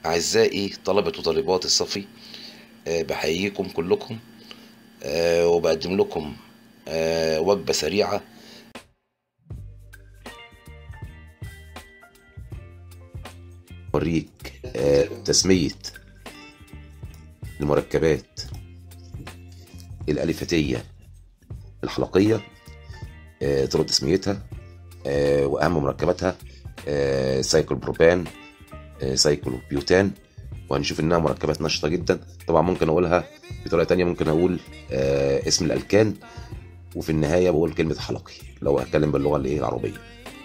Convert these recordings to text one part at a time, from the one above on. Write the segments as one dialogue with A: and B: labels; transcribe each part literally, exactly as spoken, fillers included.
A: أعزائي طلبة وطالبات الصفي، آه، بحييكم كلكم، آه، وبقدم لكم آه، وجبة سريعة. أوريك آه، تسمية المركبات الأليفتية الحلقية، آه، طرق تسميتها آه، وأهم مركباتها. آه، سايكل بروبان، آه، سايكل بيوتان، وهنشوف انها مركبات نشطه جدا. طبعا ممكن اقولها بطريقه تانية، ممكن اقول آه، اسم الالكان، وفي النهايه بقول كلمه حلقي لو هتكلم باللغه الايه العربيه.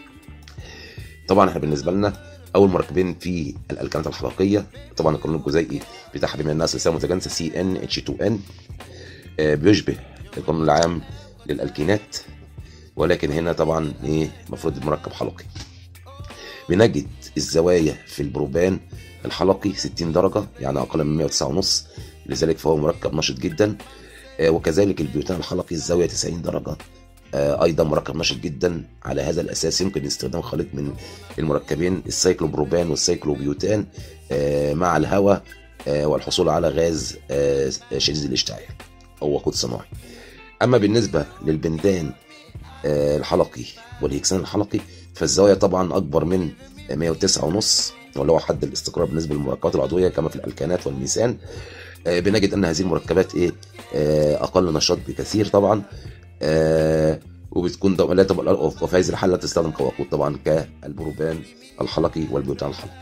A: طبعا احنا بالنسبه لنا اول مركبين في الالكانات الحلقيه طبعا القانون الجزيئي بتاعها، بما انها سلسله متجانسه سي ان اتش اتنين ان، آه، بيشبه القانون العام للالكينات، ولكن هنا طبعا ايه المفروض المركب حلقي. بنجد الزوايا في البروبان الحلقي ستين درجه، يعني اقل من مية وتسعة ونص، لذلك فهو مركب نشط جدا. آه، وكذلك البيوتان الحلقي الزاويه تسعين درجه، آه، ايضا مركب نشط جدا. على هذا الاساس يمكن استخدام خليط من المركبين السايكلوبروبان والسايكلوبيوتان آه، مع الهواء، آه، والحصول على غاز آه، شديد الاشتعال او وقود صناعي. اما بالنسبه للبنتان آه، الحلقي والهكسان الحلقي، فالزاويه طبعا اكبر من مية وتسعة ونص، واللي هو حد الاستقرار بالنسبه للمركبات العضويه كما في الالكانات والميثان. آه، بنجد ان هذه المركبات ايه آه، اقل نشاط بكثير طبعا، آه، وبتكون دو... لا تبقى، وفي هذه الحاله تستخدم كوقود طبعا كالبروبان الحلقي والبيوتان الحلقي.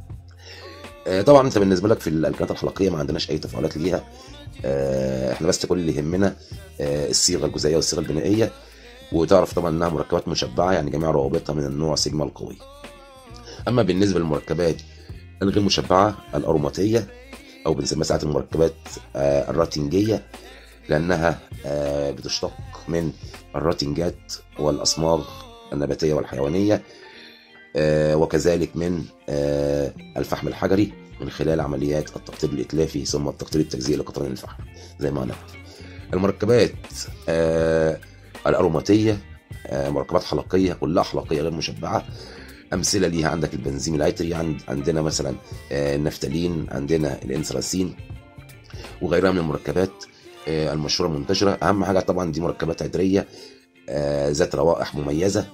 A: آه، طبعا انت بالنسبه لك في الالكانات الحلقيه ما عندناش اي تفاعلات ليها، آه، احنا بس كل اللي يهمنا آه، الصيغه الجزيئيه والصيغه البنائيه، وتعرف طبعا انها مركبات مشبعه، يعني جميع روابطها من النوع سيجما القوي. اما بالنسبه للمركبات الغير مشبعه الاروماتيه، او بنسميها ساعات المركبات آه، الراتنجيه، لانها آه، بتشتق من الراتنجات والاصماغ النباتيه والحيوانيه، آه، وكذلك من آه، الفحم الحجري من خلال عمليات التقطير الاتلافي ثم التقطير التجزئي لقطران الفحم زي ما نعرف. المركبات آه، الاروماتيه آه، مركبات حلقيه، كلها حلقيه غير مشبعه. امثله ليها عندك البنزين العطري، عند عندنا مثلا آه، النفتالين، عندنا الانسراسين وغيرها من المركبات آه، المشهوره المنتشره. اهم حاجه طبعا دي مركبات عطريه آه، ذات روائح مميزه،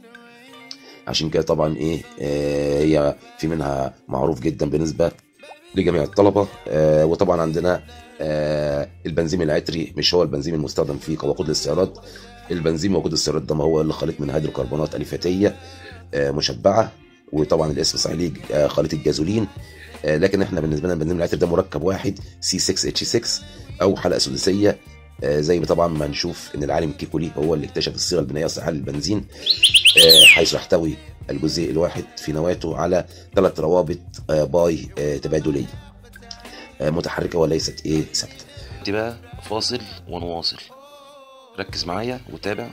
A: عشان كده طبعا ايه آه، هي في منها معروف جدا بالنسبه لجميع الطلبه. آه، وطبعا عندنا آه، البنزين العطري مش هو البنزين المستخدم في كوقود الاستيراد. البنزين وقود الاستيراد ده ما هو الا خليط من هيدروكربونات اليفتيه آه، مشبعه، وطبعا الاسم الصحيح ليه آه، خليط الجازولين. آه، لكن احنا بالنسبه لنا البنزين العطري ده مركب واحد سي ستة اتش ستة او حلقه سداسيه، آه، زي ما طبعا ما نشوف ان العالم كيكولي هو اللي اكتشف الصيغه البنائيه الصحيحه للبنزين، آه، حيث يحتوي الجزيء الواحد في نواته على ثلاث روابط آه، باي آه، تبادليه آه، متحركه وليست ايه ثابته. بقى فاصل ونواصل، ركز معايا وتابع.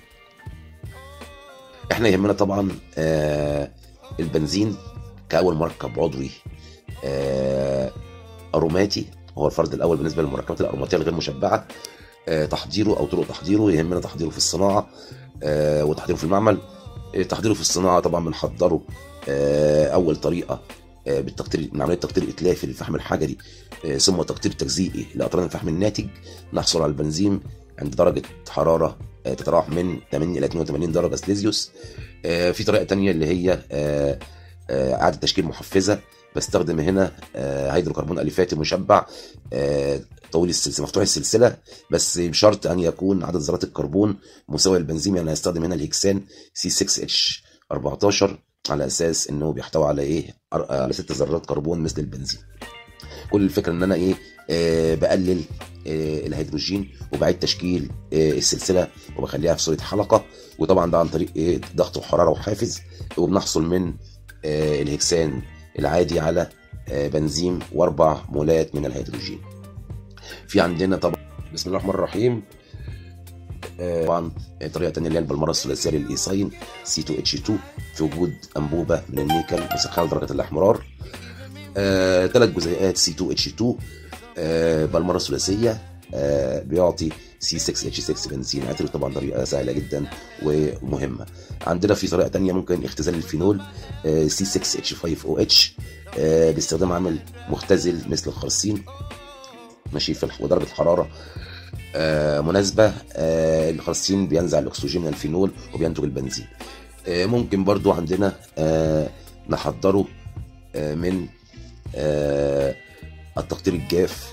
A: احنا يهمنا طبعا آه، البنزين كاول مركب عضوي آه، اروماتي، هو الفرد الاول بالنسبه للمركبات الاروماتيه الغير مشبعه. آه، تحضيره او طرق تحضيره، يهمنا تحضيره في الصناعه آه، وتحضيره في المعمل. آه، تحضيره في الصناعه طبعا بنحضره آه، اول طريقه آه، بالتقطير من عمليه تقطير اتلافي للفحم الحجري، آه، ثم تقطير تجزئي لاطران الفحم الناتج. نحصل على البنزين عند درجه حراره آه، تتراوح من ثمانين الى اثنين وثمانين درجه سليزيوس. آه، في طريقه تانية اللي هي آه، آه، اعاده تشكيل محفزه، بستخدم هنا آه، هيدروكربون اليفاتي مشبع آه، طويل السلسله مفتوح السلسله، بس بشرط ان يكون عدد ذرات الكربون مساوي للبنزين. يعني هستخدم هنا الهكسان سي ستة اتش أربعتاشر على اساس انه بيحتوي على ايه أر- على ست ذرات كربون مثل البنزين. كل الفكره ان انا ايه آه بقلل آه الهيدروجين وبعيد تشكيل آه السلسله وبخليها في صوره حلقه، وطبعا ده عن طريق ايه ضغط وحراره وحافز، وبنحصل من آه الهكسان العادي على آه بنزين واربع مولات من الهيدروجين. في عندنا طبعا بسم الله الرحمن الرحيم آه طبعا طريقه ثانيه اللي هي البلمره الثلاثيه للايثاين سي اتنين اتش اتنين في وجود انبوبه من النيكل مسخنه لدرجه الاحمرار. آه، ثلاث جزيئات سي اتنين اتش اتنين آه، بالمره ثلاثيه آه، بيعطي سي ستة اتش ستة بنزين عطري. طبعا طريقه سهله جدا ومهمه. عندنا في طريقه ثانيه ممكن اختزال الفينول آه، سي ستة اتش خمسة او اتش آه باستخدام عامل مختزل مثل الخرسين ماشي في الح- ودرجه حراره آه مناسبه. آه الخرسين بينزع الاكسجين من الفينول وبينتج البنزين. آه ممكن برضو عندنا آه نحضره آه من آه التقطير الجاف.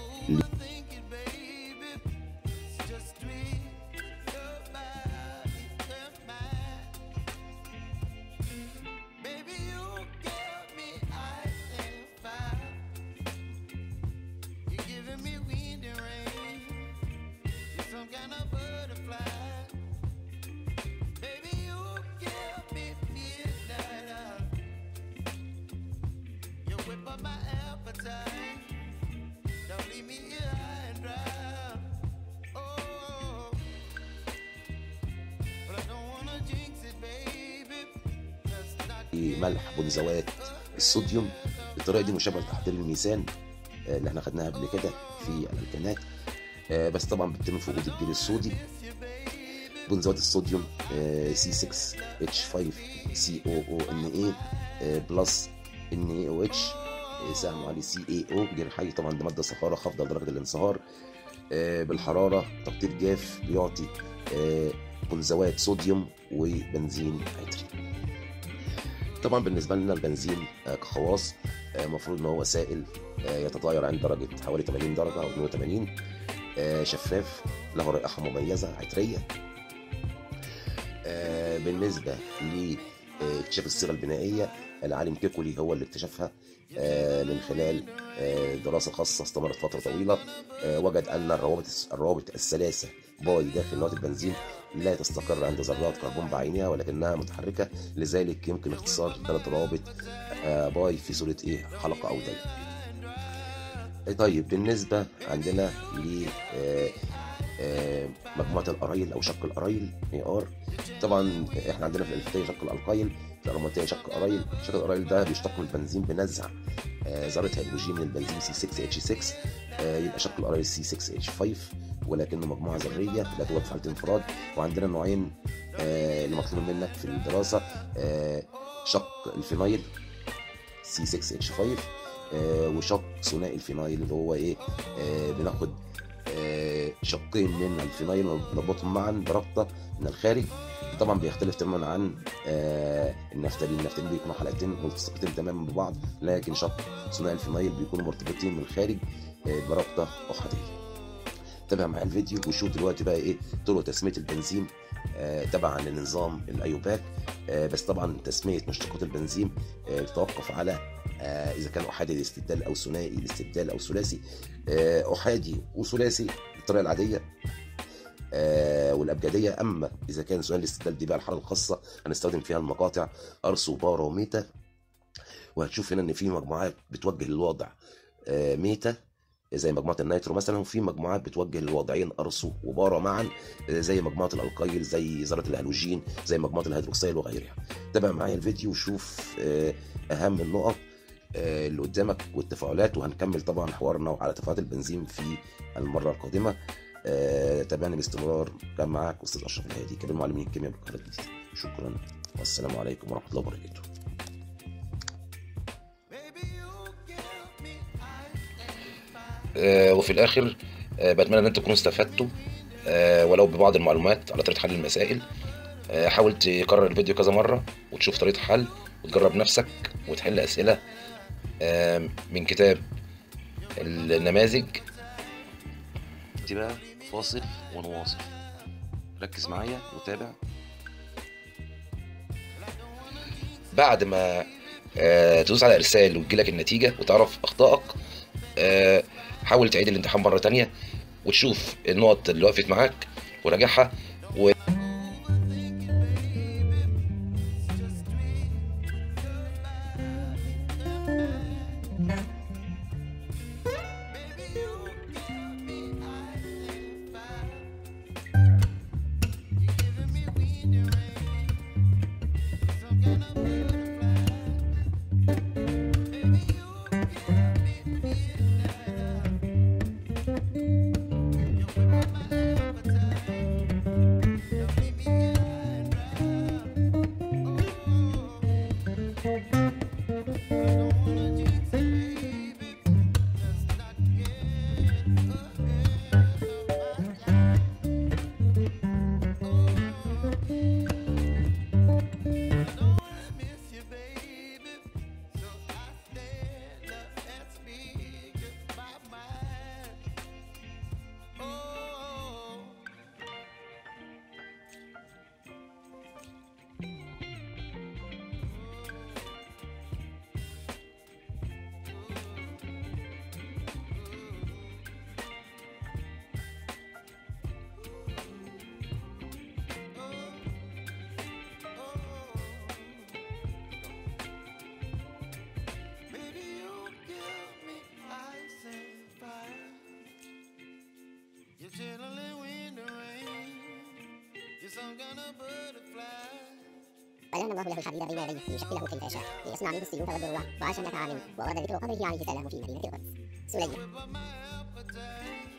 A: ملح بنزوات الصوديوم. الطريقه دي مشابهه لتحضير الميزان آه، اللي احنا خدناها قبل كده في الالكانات، آه، بس طبعا بتتم في وجود الجير الصودي. بنزوات الصوديوم سي ستة اتش خمسة سي او او ان اي بلس ان اي او اتش سهم عليه سي اي او جير حي. طبعا ده ماده صفاره خافضه لدرجه الانصهار آه، بالحراره. تقطير جاف بيعطي آه، بنزوات صوديوم وبنزين عطري. طبعا بالنسبه لنا البنزين آه، كخواص المفروض ان هو سائل آه، يتغير عند درجه حوالي ثمانين درجه او اثنين وثمانين، آه، شفاف، له رائحه مميزه عطريه. آه، بالنسبه لاكتشاف الصيغه البنائيه، العالم كيكولي هو اللي اكتشفها آه، من خلال آه، دراسه خاصه استمرت فتره طويله. آه، وجد ان الروابط الروابط الثلاثه باي داخل نواه البنزين لا تستقر عند ذرات كربون بعينها ولكنها متحركه، لذلك يمكن اختصار ثلاث روابط آه، باي في صوره ايه حلقه او دايره. طيب بالنسبه عندنا ل آه، آه، مجموعه الأرايل او شق الأرايل اي ار. طبعا احنا عندنا في الالفتيه شق الالقايل، في الأروماتيه شق أرايل. شق الأرايل ده بيشتق من البنزين بنزع آه، ذره هيدروجين من البنزين سي ستة اتش ستة، آه، يبقى شق الأرايل سي ستة اتش خمسة، ولكنه مجموعه ذريه لا توجد في حاله انفراد. وعندنا نوعين آه، اللي مطلوب منك في الدراسه، آه، شق الفينايل سي ستة اتش خمسة آه، وشق ثنائي الفينايل اللي هو ايه آه، بناخد آه، شقين من الفينايل ونربطهم معا بربطه من الخارج. طبعا بيختلف تماما عن آه، النفتالين. النفتالين بيكونوا حلقتين ملتصقتين تماما ببعض، لكن شق ثنائي الفينايل بيكونوا مرتبطين من الخارج آه، بربطه احاديه. تابع معايا الفيديو وشوف دلوقتي بقى ايه طرق تسميه البنزين آه تبعا لنظام الايوباك. آه بس طبعا تسميه مشتقات البنزين آه تتوقف على آه اذا كان احادي الاستبدال او ثنائي الاستبدال او ثلاثي. آه احادي وثلاثي بالطريقه العاديه آه والابجديه. اما اذا كان ثنائي الاستبدال دي بقى الحاله الخاصه هنستخدم فيها المقاطع ارسو وبارا وميتا. وهتشوف هنا ان في مجموعات بتوجه للوضع آه ميتا زي مجموعه النيترو مثلا، وفي مجموعات بتوجه للوضعين ارسو وبارا معا زي مجموعه الالقايل زي ذره الهالوجين زي مجموعه الهيدروكسيل وغيرها. تابع معايا الفيديو وشوف اهم النقط اللي قدامك والتفاعلات، وهنكمل طبعا حوارنا على تفاعلات البنزين في المره القادمه. تابعني باستمرار. كان معاك استاذ اشرف الهادي كبير معلمين الكيمياء بالقناه الجديده. شكرا والسلام عليكم ورحمه الله وبركاته.
B: آه، وفي الاخر آه، بتمنى ان انتم تكونوا استفدتوا آه، ولو ببعض المعلومات على طريقه حل المسائل. آه، حاول تكرر الفيديو كذا مره وتشوف طريقه حل وتجرب نفسك وتحل اسئله آه، من كتاب النماذج.
A: بقى فاصل ونواصل. ركز معايا وتابع.
B: بعد ما آه، تدوس على ارسال وتجيلك النتيجه وتعرف اخطائك، آه، حاول تعيد الامتحان مرة تانية وتشوف النقط اللي وقفت معاك وراجعها و...
C: I don't wanna jinx فلان الله له الحديد بين يديه ليشكله كيف يشاء ليصنع منه السيوف والدروع وعشرة آلاف عام وورد ذكر قبره عليه السلام في مدينة القدس. سليم.